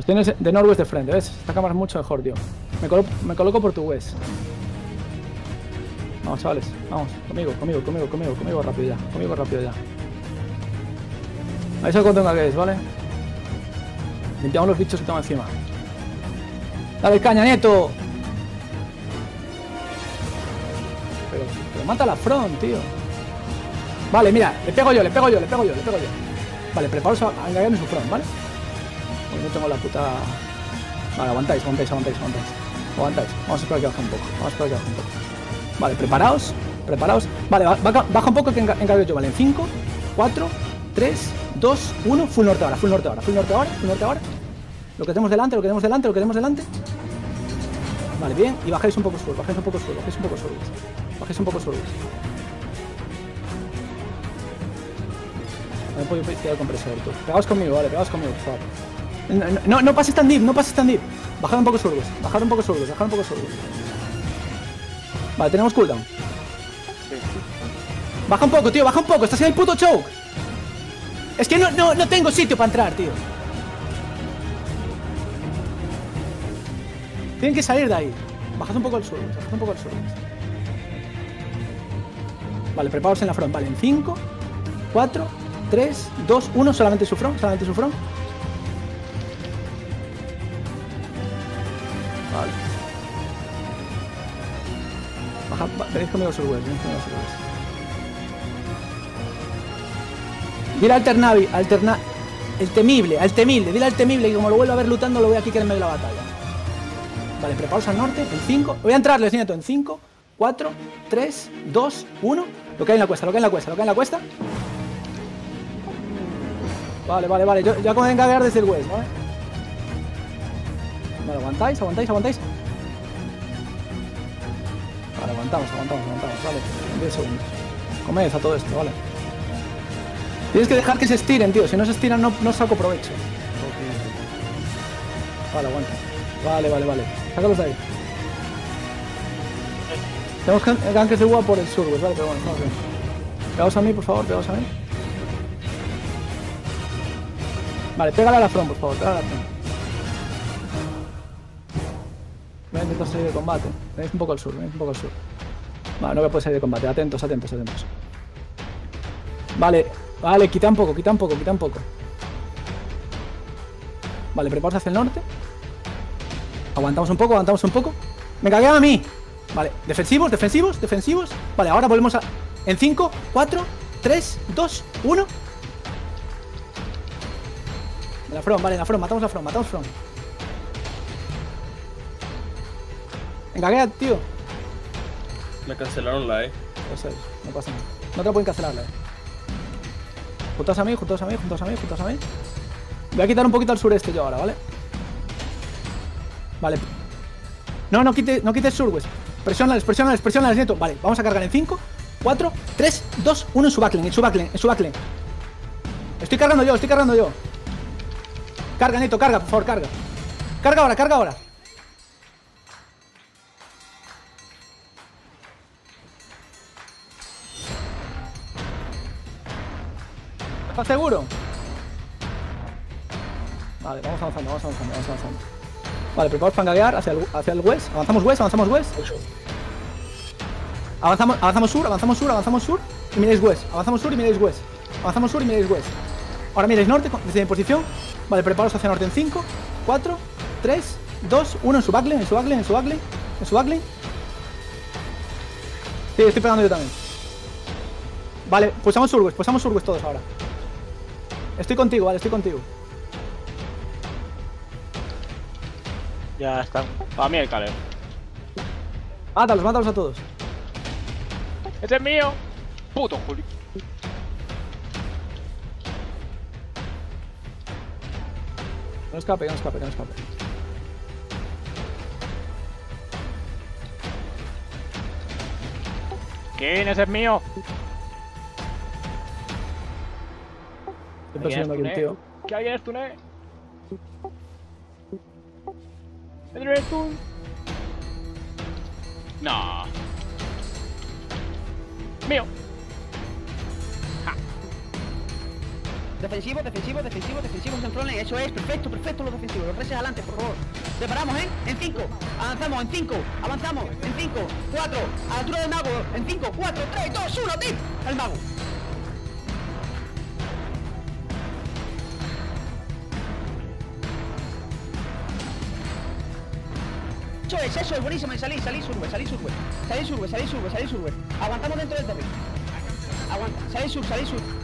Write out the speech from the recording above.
Tienes de Norwest de frente, ¿ves? Esta cámara es mucho mejor, tío. Me coloco por tu West. Vamos, chavales. Vamos. Conmigo rápido ya. Conmigo rápido ya. Ahí se cuánto engaguéis, ¿vale? Limpiamos los bichos que tengo encima. ¡Dale caña, Nieto! Pero mata la front, tío. Vale, mira, le pego yo. Vale, preparaos a engañarme su front, ¿vale? Porque no tengo la puta... Vale, aguantáis. Vamos a esperar que baje un poco. Vale, preparaos. Vale, baja un poco que engaño yo, vale. En 5, 4, 3, 2, 1. Full norte ahora. Lo que tenemos delante. Vale, bien. Y bajáis un poco sur. Bajéis un poco sur. No puedo tirar el compresor, tú. Pegaos conmigo, vale, por favor. No pases tan deep. Bajad un poco surgos. Vale, tenemos cooldown. Baja un poco, tío, estás en el puto choke. Es que no tengo sitio para entrar, tío. Tienen que salir de ahí. Bajad un poco el surgos. Vale, preparaos en la front. Vale, en 5, 4, 3, 2, 1. Solamente su front. Vale. Veréis conmigo sus webs. Dile al Ternavi, el temible, dile al temible que como lo vuelva a ver lutando lo voy a kicker en medio de la batalla. Vale, preparaos al norte, en 5. Voy a entrarles, Nieto, en 5, 4, 3, 2, 1. Lo que hay en la cuesta. Vale. Yo ya comienzo a engagar desde el west, ¿vale? Vale, aguantáis. Vale, aguantamos, vale. 10 segundos. Comed a todo esto, vale. Tienes que dejar que se estiren, tío. Si no se estiran, no saco provecho. Vale, aguanta. Vale. Sácalos de ahí. Tenemos ganques de UA por el sur, ¿vale? Pero bueno, vamos bien. Pegaos a mí, por favor, Vale, pégale a la front, por favor, Voy a intentar salir de combate. Venéis un poco al sur. Vale, no voy a poder salir de combate. Atentos. Vale, quita un poco. Vale, preparaos hacia el norte. Aguantamos un poco. Me caguean a mí. Vale, defensivos. Vale, ahora volvemos a... En 5, 4, 3, 2, 1. En la front, matamos la front. Engaguea, tío. Me cancelaron la E. No pasa nada. No te la pueden cancelar la E. Juntaos a mí. Voy a quitar un poquito al sureste yo ahora, ¿vale? Vale. No quites surwest. Presionales, Nieto. Vale, vamos a cargar en 5, 4, 3, 2, 1 en su backlane. Estoy cargando yo. Carga, Nieto, por favor, carga. Carga ahora. ¿Estás seguro? Vale, vamos avanzando. Vale, preparaos para engaguear hacia el west. Avanzamos west. Avanzamos sur y miráis west. Avanzamos sur y miráis west. Ahora miráis norte desde mi posición. Vale, preparaos hacia norte en 5, 4, 3, 2, 1 en su backlane. Sí, estoy pegando yo también. Vale, pulsamos surwest todos ahora. Estoy contigo. Ya están. Para mí el caleo. Mátalos a todos. ¡Este es mío! ¡Puto Juli! No escape. ¿Quién? ¡Ese es mío! Estoy persiguiendo aquí un tío. ¿Que alguien stune? ¿Pedro stun? No. Mío. Ja. Defensivo, defensivo, defensivo, defensivos en frontline. Eso es, perfecto, perfecto los defensivos. Los reses adelante, por favor. Preparamos, en 5. Avanzamos, en 5. Avanzamos, en 5, 4. A la altura del mago, en 5, 4, 3, 2, 1, tip. Al mago. Eso es, buenísimo. Salís, surbe. Aguantamos dentro del terreno. Aguanta, salís sur.